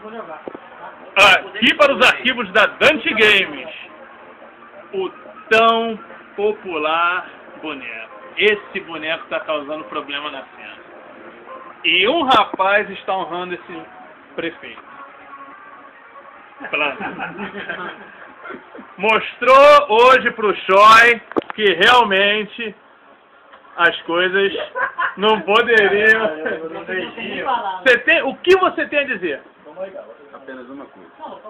Aqui para os arquivos da Dante Games, o tão popular boneco. Esse boneco está causando problema na cena. E um rapaz está honrando esse prefeito. Mostrou hoje pro Choi que realmente as coisas não poderiam. O que você tem a dizer? Apenas uma coisa.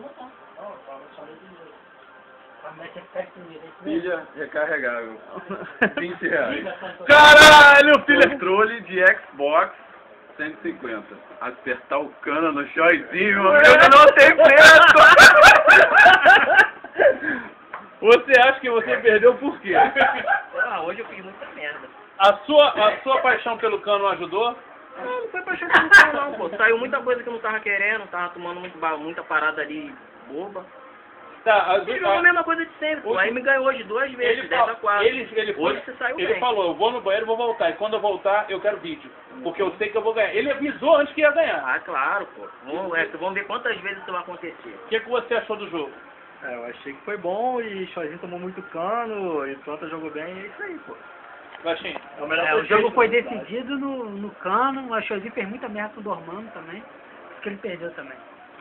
Pilha Pilha recarregável. R$20. Caralho, filho! Controle de Xbox 150. Acertar o cano no Choizinho, meu Deus, eu não tenho preço! Você acha que você perdeu por quê? Hoje eu fiz muita merda. A sua paixão pelo cano ajudou? Não foi paixão pelo cano não, pô. Saiu muita coisa que eu não tava querendo, tava tomando muita parada ali boba. Tá, Ele jogou a mesma coisa de sempre, pô. Aí me ganhou hoje 2 vezes, 10-4. Hoje você saiu ele bem. falou, eu vou no banheiro e vou voltar. E quando eu voltar, eu quero vídeo. Porque eu sei que eu vou ganhar. Ele avisou antes que ia ganhar. Ah, claro, pô. Vamos ver quantas vezes isso vai acontecer. O que você achou do jogo? Eu achei que foi bom e Choizinho tomou muito cano e Planta jogou bem, é isso aí, pô. Baixinho. O jogo foi decidido no cano, o Choizinho fez muita merda com o Dormano também, porque ele perdeu também.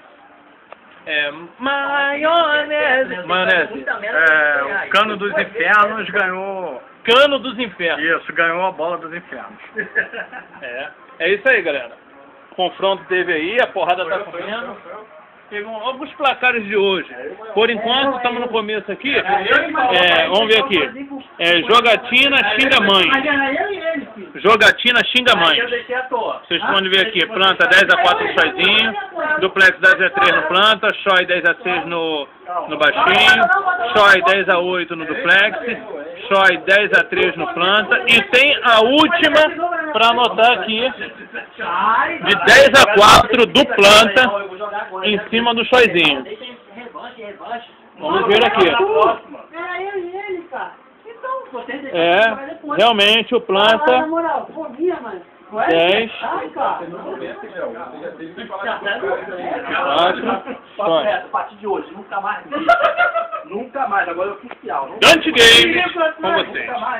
Maionese. O Cano dos Infernos ganhou. Cano dos Infernos. Isso, ganhou a bola dos infernos. É isso aí, galera. O confronto teve aí, a porrada tá comendo. Teve alguns placares de hoje. Por enquanto, estamos no começo aqui. Vamos ver aqui. Jogatina xinga mãe. Jogatina xinga mãe. Vocês podem ver aqui. Planta 10-4 no Choizinho. Duplex 10-3 no Planta. Choi 10-6 no Baixinho. Choi 10-8 no Duplex. Choi 10-3 no Planta. E tem a última para anotar aqui. De 10-4 do Planta. Em cima do Choizinho. Vamos ver aqui. Era eu e ele, cara. Então, vocês realmente o Planta. Na moral, foguinha, mano. 10. 4. A partir de hoje, nunca mais. Nunca mais, agora é oficial. Dante Games com vocês.